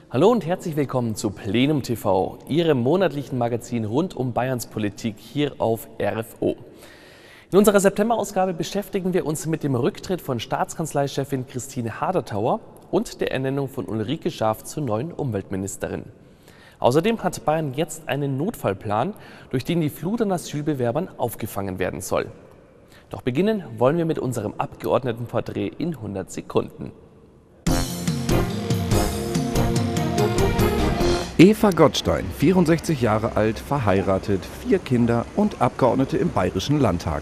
Hallo und herzlich willkommen zu Plenum TV, Ihrem monatlichen Magazin rund um Bayerns Politik hier auf RFO. In unserer September-Ausgabe beschäftigen wir uns mit dem Rücktritt von Staatskanzleichefin Christine Haderthauer und der Ernennung von Ulrike Scharf zur neuen Umweltministerin. Außerdem hat Bayern jetzt einen Notfallplan, durch den die Flut an Asylbewerbern aufgefangen werden soll. Doch beginnen wollen wir mit unserem Abgeordnetenporträt in 100 Sekunden. Eva Gottstein, 64 Jahre alt, verheiratet, 4 Kinder und Abgeordnete im Bayerischen Landtag.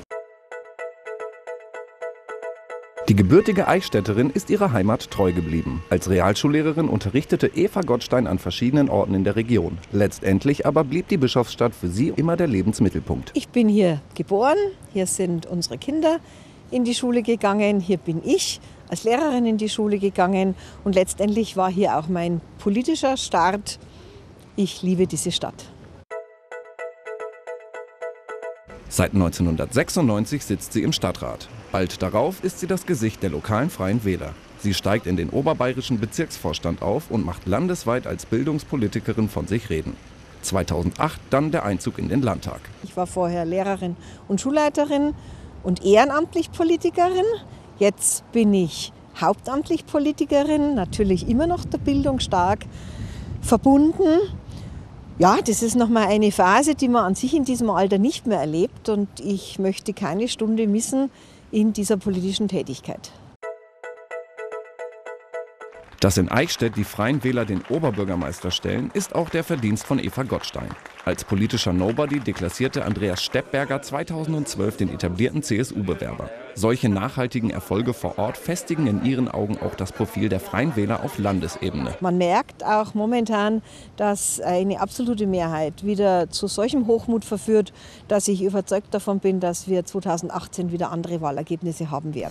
Die gebürtige Eichstätterin ist ihrer Heimat treu geblieben. Als Realschullehrerin unterrichtete Eva Gottstein an verschiedenen Orten in der Region. Letztendlich aber blieb die Bischofsstadt für sie immer der Lebensmittelpunkt. Ich bin hier geboren, hier sind unsere Kinder in die Schule gegangen, hier bin ich als Lehrerin in die Schule gegangen und letztendlich war hier auch mein politischer Start. Ich liebe diese Stadt. Seit 1996 sitzt sie im Stadtrat. Bald darauf ist sie das Gesicht der lokalen Freien Wähler. Sie steigt in den oberbayerischen Bezirksvorstand auf und macht landesweit als Bildungspolitikerin von sich reden. 2008 dann der Einzug in den Landtag. Ich war vorher Lehrerin und Schulleiterin und ehrenamtlich Politikerin. Jetzt bin ich hauptamtlich Politikerin, natürlich immer noch der Bildung stark verbunden. Ja, das ist nochmal eine Phase, die man an sich in diesem Alter nicht mehr erlebt und ich möchte keine Stunde missen in dieser politischen Tätigkeit. Dass in Eichstätt die Freien Wähler den Oberbürgermeister stellen, ist auch der Verdienst von Eva Gottstein. Als politischer Nobody deklassierte Andreas Steppberger 2012 den etablierten CSU-Bewerber. Solche nachhaltigen Erfolge vor Ort festigen in ihren Augen auch das Profil der Freien Wähler auf Landesebene. Man merkt auch momentan, dass eine absolute Mehrheit wieder zu solchem Hochmut verführt, dass ich überzeugt davon bin, dass wir 2018 wieder andere Wahlergebnisse haben werden.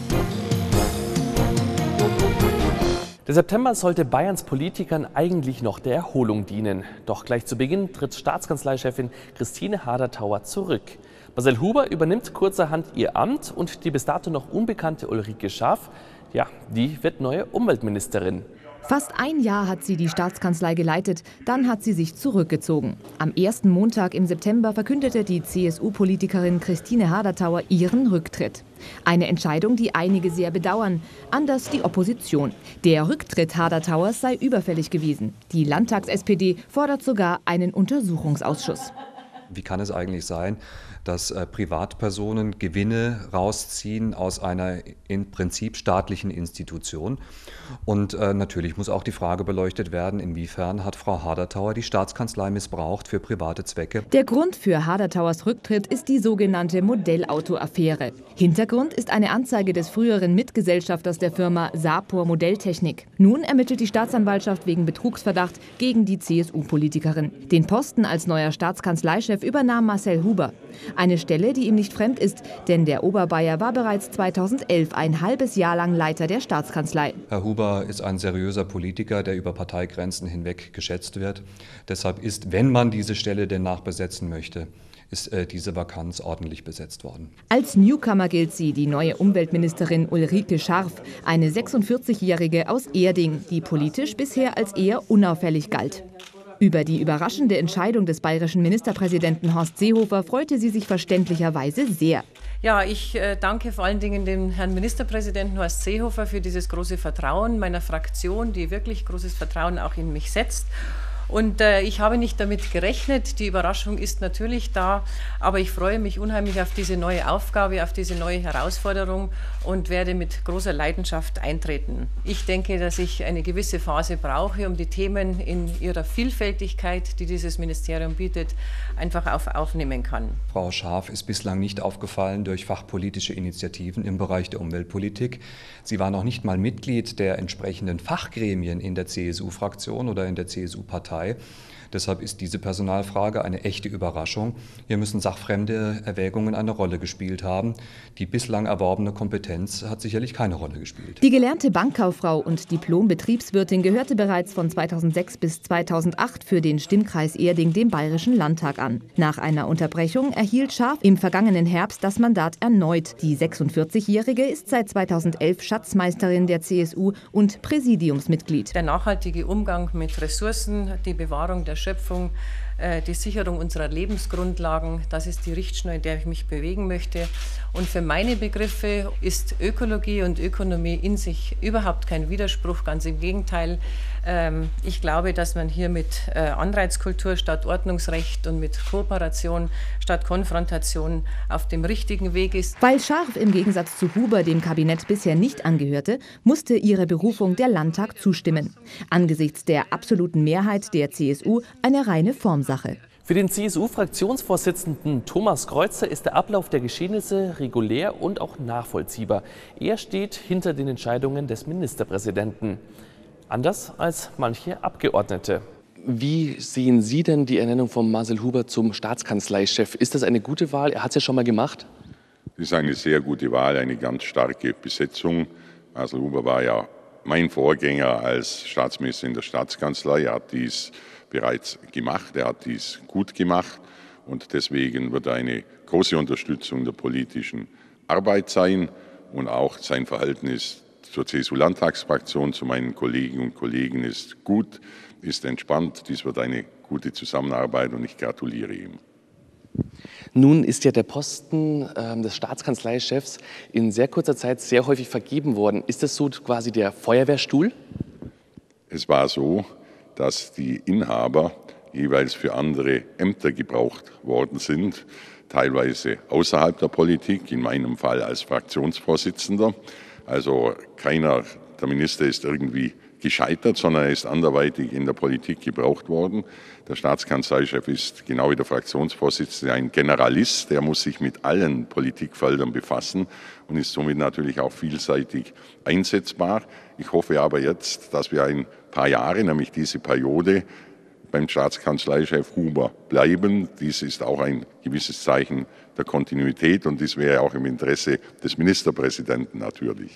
Der September sollte Bayerns Politikern eigentlich noch der Erholung dienen. Doch gleich zu Beginn tritt Staatskanzleichefin Christine Haderthauer zurück. Marcel Huber übernimmt kurzerhand ihr Amt und die bis dato noch unbekannte Ulrike Scharf, ja, die wird neue Umweltministerin. Fast ein Jahr hat sie die Staatskanzlei geleitet, dann hat sie sich zurückgezogen. Am ersten Montag im September verkündete die CSU-Politikerin Christine Haderthauer ihren Rücktritt. Eine Entscheidung, die einige sehr bedauern, anders die Opposition. Der Rücktritt Haderthauers sei überfällig gewesen. Die Landtags-SPD fordert sogar einen Untersuchungsausschuss. Wie kann es eigentlich sein, dass Privatpersonen Gewinne rausziehen aus einer im Prinzip staatlichen Institution? Und natürlich muss auch die Frage beleuchtet werden, inwiefern hat Frau Haderthauer die Staatskanzlei missbraucht für private Zwecke? Der Grund für Haderthauers Rücktritt ist die sogenannte Modellauto-Affäre. Hintergrund ist eine Anzeige des früheren Mitgesellschafters der Firma Sapor Modelltechnik. Nun ermittelt die Staatsanwaltschaft wegen Betrugsverdacht gegen die CSU-Politikerin. Den Posten als neuer Staatskanzleichef übernahm Marcel Huber. Eine Stelle, die ihm nicht fremd ist, denn der Oberbayer war bereits 2011 ein halbes Jahr lang Leiter der Staatskanzlei. Herr Huber ist ein seriöser Politiker, der über Parteigrenzen hinweg geschätzt wird. Deshalb ist, wenn man diese Stelle denn nachbesetzen möchte, ist diese Vakanz ordentlich besetzt worden. Als Newcomer gilt sie, die neue Umweltministerin Ulrike Scharf, eine 46-Jährige aus Erding, die politisch bisher als eher unauffällig galt. Über die überraschende Entscheidung des bayerischen Ministerpräsidenten Horst Seehofer freute sie sich verständlicherweise sehr. Ja, ich danke vor allen Dingen dem Herrn Ministerpräsidenten Horst Seehofer für dieses große Vertrauen meiner Fraktion, die wirklich großes Vertrauen auch in mich setzt. Und ich habe nicht damit gerechnet, die Überraschung ist natürlich da, aber ich freue mich unheimlich auf diese neue Aufgabe, auf diese neue Herausforderung und werde mit großer Leidenschaft eintreten. Ich denke, dass ich eine gewisse Phase brauche, um die Themen in ihrer Vielfältigkeit, die dieses Ministerium bietet, einfach aufnehmen kann. Frau Scharf ist bislang nicht aufgefallen durch fachpolitische Initiativen im Bereich der Umweltpolitik. Sie war noch nicht mal Mitglied der entsprechenden Fachgremien in der CSU-Fraktion oder in der CSU-Partei. Deshalb ist diese Personalfrage eine echte Überraschung. Hier müssen sachfremde Erwägungen eine Rolle gespielt haben. Die bislang erworbene Kompetenz hat sicherlich keine Rolle gespielt. Die gelernte Bankkauffrau und Diplom-Betriebswirtin gehörte bereits von 2006 bis 2008 für den Stimmkreis Erding dem Bayerischen Landtag an. Nach einer Unterbrechung erhielt Scharf im vergangenen Herbst das Mandat erneut. Die 46-Jährige ist seit 2011 Schatzmeisterin der CSU und Präsidiumsmitglied. Der nachhaltige Umgang mit Ressourcen, die Bewahrung der Schöpfung, die Sicherung unserer Lebensgrundlagen, das ist die Richtschnur, in der ich mich bewegen möchte. Und für meine Begriffe ist Ökologie und Ökonomie in sich überhaupt kein Widerspruch, ganz im Gegenteil. Ich glaube, dass man hier mit Anreizkultur statt Ordnungsrecht und mit Kooperation statt Konfrontation auf dem richtigen Weg ist. Weil Scharf im Gegensatz zu Huber dem Kabinett bisher nicht angehörte, musste ihre Berufung der Landtag zustimmen. Angesichts der absoluten Mehrheit der CSU eine reine Formsache. Für den CSU-Fraktionsvorsitzenden Thomas Kreuzer ist der Ablauf der Geschehnisse regulär und auch nachvollziehbar. Er steht hinter den Entscheidungen des Ministerpräsidenten. Anders als manche Abgeordnete. Wie sehen Sie denn die Ernennung von Marcel Huber zum Staatskanzleichef? Ist das eine gute Wahl? Er hat es ja schon mal gemacht. Das ist eine sehr gute Wahl, eine ganz starke Besetzung. Marcel Huber war ja mein Vorgänger als Staatsminister in der Staatskanzlei. Er hat dies bereits gemacht, er hat dies gut gemacht und deswegen wird er eine große Unterstützung der politischen Arbeit sein und auch sein Verhältnis zur CSU-Landtagsfraktion, zu meinen Kolleginnen und Kollegen ist gut, ist entspannt. Dies wird eine gute Zusammenarbeit und ich gratuliere ihm. Nun ist ja der Posten des Staatskanzleichefs in sehr kurzer Zeit sehr häufig vergeben worden. Ist das so quasi der Feuerwehrstuhl? Es war so, dass die Inhaber jeweils für andere Ämter gebraucht worden sind, teilweise außerhalb der Politik, in meinem Fall als Fraktionsvorsitzender. Also keiner der Minister ist irgendwie gescheitert, sondern er ist anderweitig in der Politik gebraucht worden. Der Staatskanzleichef ist genau wie der Fraktionsvorsitzende ein Generalist, der muss sich mit allen Politikfeldern befassen und ist somit natürlich auch vielseitig einsetzbar. Ich hoffe aber jetzt, dass wir ein paar Jahre, nämlich diese Periode, beim Staatskanzleichef Huber bleiben. Dies ist auch ein gewisses Zeichen der Kontinuität und dies wäre auch im Interesse des Ministerpräsidenten natürlich.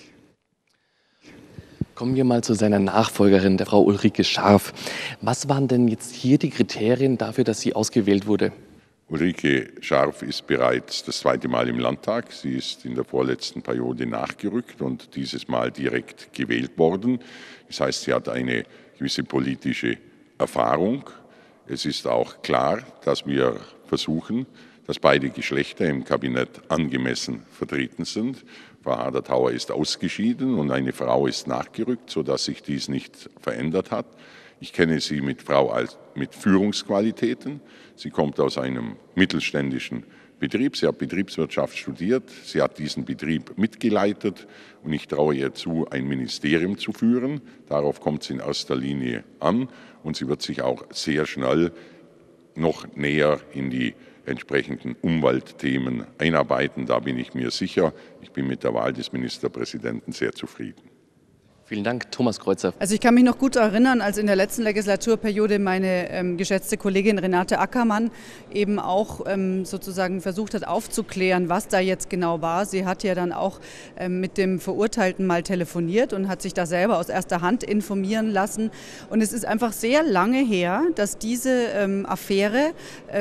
Kommen wir mal zu seiner Nachfolgerin, der Frau Ulrike Scharf. Was waren denn jetzt hier die Kriterien dafür, dass sie ausgewählt wurde? Ulrike Scharf ist bereits das zweite Mal im Landtag. Sie ist in der vorletzten Periode nachgerückt und dieses Mal direkt gewählt worden. Das heißt, sie hat eine gewisse politische Erfahrung. Es ist auch klar, dass wir versuchen, dass beide Geschlechter im Kabinett angemessen vertreten sind. Frau Haderthauer ist ausgeschieden und eine Frau ist nachgerückt, sodass sich dies nicht verändert hat. Ich kenne sie mit Führungsqualitäten. Sie kommt aus einem mittelständischen Betrieb. Sie hat Betriebswirtschaft studiert. Sie hat diesen Betrieb mitgeleitet und ich traue ihr zu, ein Ministerium zu führen. Darauf kommt es in erster Linie an und sie wird sich auch sehr schnell noch näher in die entsprechenden Umweltthemen einarbeiten. Da bin ich mir sicher. Ich bin mit der Wahl des Ministerpräsidenten sehr zufrieden. Vielen Dank, Thomas Kreuzer. Also ich kann mich noch gut erinnern, als in der letzten Legislaturperiode meine geschätzte Kollegin Renate Ackermann eben auch sozusagen versucht hat aufzuklären, was da jetzt genau war. Sie hat ja dann auch mit dem Verurteilten mal telefoniert und hat sich da selber aus erster Hand informieren lassen. Und es ist einfach sehr lange her, dass diese Affäre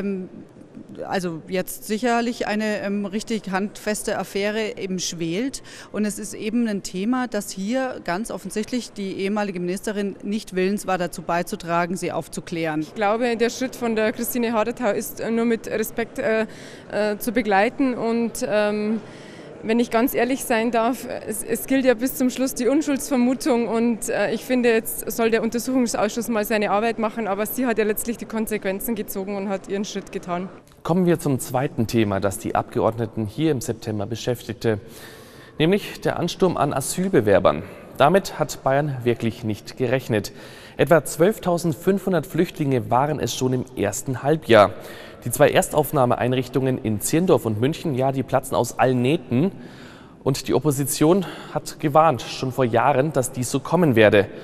also jetzt sicherlich eine richtig handfeste Affäre eben schwelt. Und es ist eben ein Thema, das hier ganz offensichtlich die ehemalige Ministerin nicht willens war, dazu beizutragen, sie aufzuklären. Ich glaube, der Schritt von der Christine Haderthauer ist nur mit Respekt zu begleiten und wenn ich ganz ehrlich sein darf, es gilt ja bis zum Schluss die Unschuldsvermutung und ich finde, jetzt soll der Untersuchungsausschuss mal seine Arbeit machen, aber sie hat ja letztlich die Konsequenzen gezogen und hat ihren Schritt getan. Kommen wir zum zweiten Thema, das die Abgeordneten hier im September beschäftigte, nämlich der Ansturm an Asylbewerbern. Damit hat Bayern wirklich nicht gerechnet. Etwa 12.500 Flüchtlinge waren es schon im ersten Halbjahr. Die zwei Erstaufnahmeeinrichtungen in Zirndorf und München, ja, die platzen aus allen Nähten. Und die Opposition hat gewarnt, schon vor Jahren, dass dies so kommen werde.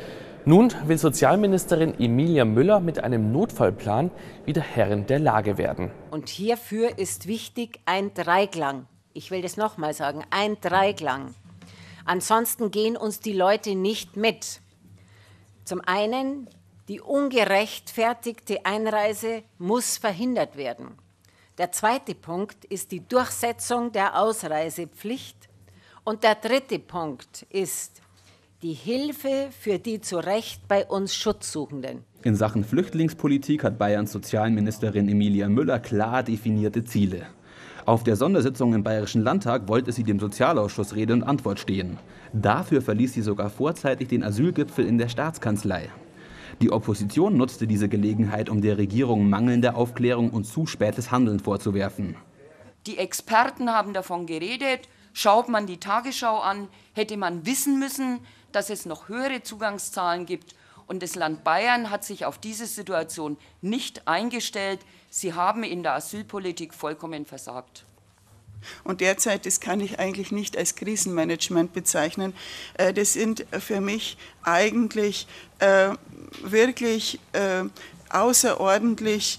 Nun will Sozialministerin Emilia Müller mit einem Notfallplan wieder Herrin der Lage werden. Und hierfür ist wichtig ein Dreiklang. Ich will das nochmal sagen, ein Dreiklang. Ansonsten gehen uns die Leute nicht mit. Zum einen, die ungerechtfertigte Einreise muss verhindert werden. Der zweite Punkt ist die Durchsetzung der Ausreisepflicht. Und der dritte Punkt ist die Hilfe für die zu Recht bei uns Schutzsuchenden. In Sachen Flüchtlingspolitik hat Bayerns Sozialministerin Emilia Müller klar definierte Ziele. Auf der Sondersitzung im Bayerischen Landtag wollte sie dem Sozialausschuss Rede und Antwort stehen. Dafür verließ sie sogar vorzeitig den Asylgipfel in der Staatskanzlei. Die Opposition nutzte diese Gelegenheit, um der Regierung mangelnde Aufklärung und zu spätes Handeln vorzuwerfen. Die Experten haben davon geredet. Schaut man die Tagesschau an, hätte man wissen müssen, dass es noch höhere Zugangszahlen gibt. Und das Land Bayern hat sich auf diese Situation nicht eingestellt. Sie haben in der Asylpolitik vollkommen versagt. Und derzeit, das kann ich eigentlich nicht als Krisenmanagement bezeichnen. Das sind für mich eigentlich wirklich außerordentlich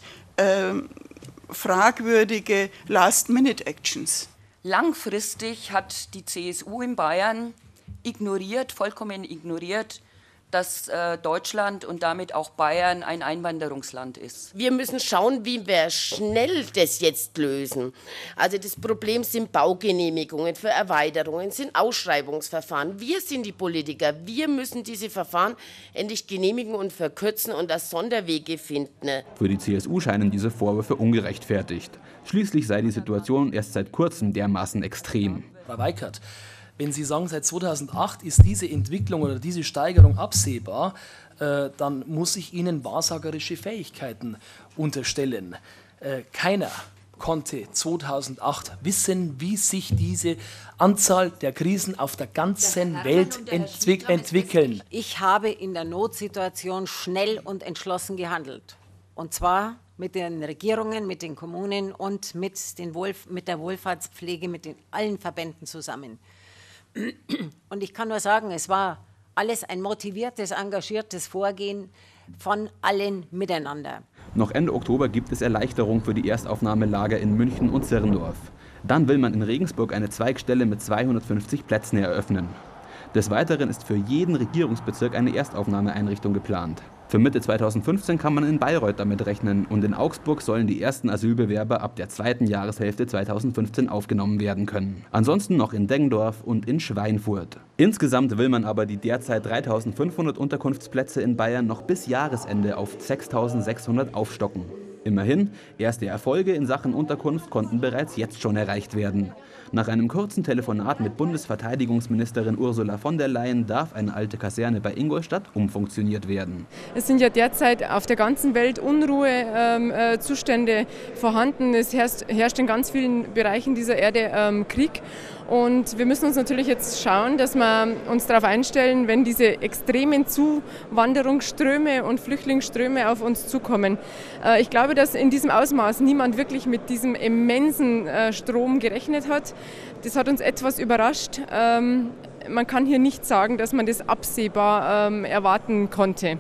fragwürdige Last-Minute-Actions. Langfristig hat die CSU in Bayern vollkommen ignoriert, dass Deutschland und damit auch Bayern ein Einwanderungsland ist. Wir müssen schauen, wie wir schnell das jetzt lösen. Also das Problem sind Baugenehmigungen für Erweiterungen, sind Ausschreibungsverfahren. Wir sind die Politiker. Wir müssen diese Verfahren endlich genehmigen und verkürzen und das Sonderwege finden. Für die CSU scheinen diese Vorwürfe ungerechtfertigt. Schließlich sei die Situation erst seit kurzem dermaßen extrem. Frau Weikert, wenn Sie sagen, seit 2008 ist diese Entwicklung oder diese Steigerung absehbar, dann muss ich Ihnen wahrsagerische Fähigkeiten unterstellen. Keiner konnte 2008 wissen, wie sich diese Anzahl der Krisen auf der ganzen Welt entwickeln. Ich habe in der Notsituation schnell und entschlossen gehandelt. Und zwar mit den Regierungen, mit den Kommunen und mit der Wohlfahrtspflege, mit allen Verbänden zusammen. Und ich kann nur sagen, es war alles ein motiviertes, engagiertes Vorgehen von allen miteinander. Noch Ende Oktober gibt es Erleichterung für die Erstaufnahmelager in München und Zirndorf. Dann will man in Regensburg eine Zweigstelle mit 250 Plätzen eröffnen. Des Weiteren ist für jeden Regierungsbezirk eine Erstaufnahmeeinrichtung geplant. Für Mitte 2015 kann man in Bayreuth damit rechnen und in Augsburg sollen die ersten Asylbewerber ab der zweiten Jahreshälfte 2015 aufgenommen werden können. Ansonsten noch in Deggendorf und in Schweinfurt. Insgesamt will man aber die derzeit 3.500 Unterkunftsplätze in Bayern noch bis Jahresende auf 6.600 aufstocken. Immerhin, erste Erfolge in Sachen Unterkunft konnten bereits jetzt schon erreicht werden. Nach einem kurzen Telefonat mit Bundesverteidigungsministerin Ursula von der Leyen darf eine alte Kaserne bei Ingolstadt umfunktioniert werden. Es sind ja derzeit auf der ganzen Welt Unruhezustände vorhanden. Es herrscht in ganz vielen Bereichen dieser Erde Krieg. Und wir müssen uns natürlich jetzt schauen, dass wir uns darauf einstellen, wenn diese extremen Zuwanderungsströme und Flüchtlingsströme auf uns zukommen. Ich glaube, dass in diesem Ausmaß niemand wirklich mit diesem immensen Strom gerechnet hat. Das hat uns etwas überrascht. Man kann hier nicht sagen, dass man das absehbar erwarten konnte.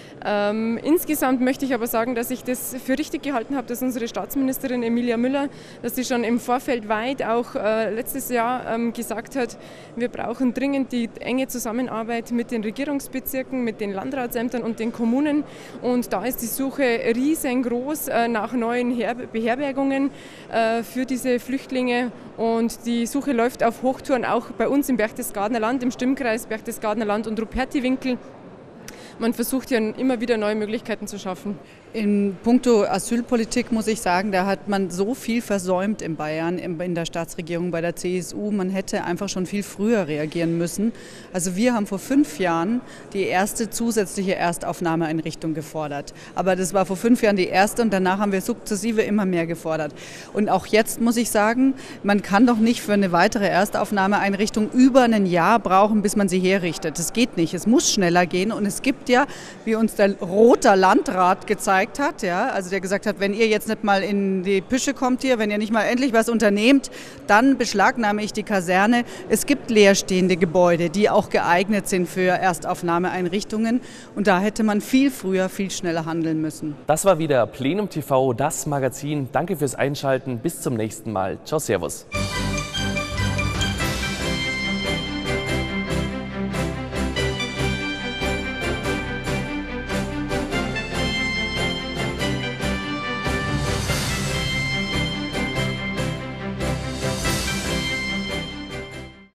Insgesamt möchte ich aber sagen, dass ich das für richtig gehalten habe, dass unsere Staatsministerin Emilia Müller, dass sie schon im Vorfeld weit auch letztes Jahr gesagt hat, wir brauchen dringend die enge Zusammenarbeit mit den Regierungsbezirken, mit den Landratsämtern und den Kommunen. Und da ist die Suche riesengroß nach neuen Beherbergungen für diese Flüchtlinge. Und die Suche läuft auf Hochtouren auch bei uns im Berchtesgadener Land, im Stimmkreis Berchtesgadener Land und Rupertiwinkel. Man versucht ja immer wieder neue Möglichkeiten zu schaffen. In puncto Asylpolitik muss ich sagen, da hat man so viel versäumt in Bayern, in der Staatsregierung, bei der CSU. Man hätte einfach schon viel früher reagieren müssen. Also wir haben vor 5 Jahren die erste zusätzliche Erstaufnahmeeinrichtung gefordert. Aber das war vor 5 Jahren die erste und danach haben wir sukzessive immer mehr gefordert. Und auch jetzt muss ich sagen, man kann doch nicht für eine weitere Erstaufnahmeeinrichtung über ein Jahr brauchen, bis man sie herrichtet. Das geht nicht. Es muss schneller gehen und es gibt ja, wie uns der Roter Landrat gezeigt gezeigt hat, ja, also der gesagt hat, wenn ihr jetzt nicht mal in die Püsche kommt hier, wenn ihr nicht mal endlich was unternehmt, dann beschlagnahme ich die Kaserne. Es gibt leerstehende Gebäude, die auch geeignet sind für Erstaufnahmeeinrichtungen und da hätte man viel früher, viel schneller handeln müssen. Das war wieder Plenum TV, das Magazin. Danke fürs Einschalten. Bis zum nächsten Mal. Ciao, servus.